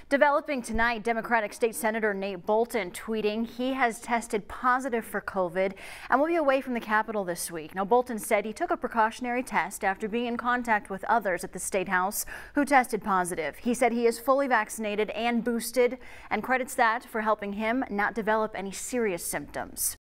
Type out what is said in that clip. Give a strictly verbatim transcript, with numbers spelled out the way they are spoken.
Developing tonight, Democratic State Senator Nate Boulton tweeting he has tested positive for COVID and will be away from the Capitol this week. Now, Boulton said he took a precautionary test after being in contact with others at the State House who tested positive. He said he is fully vaccinated and boosted and credits that for helping him not develop any serious symptoms.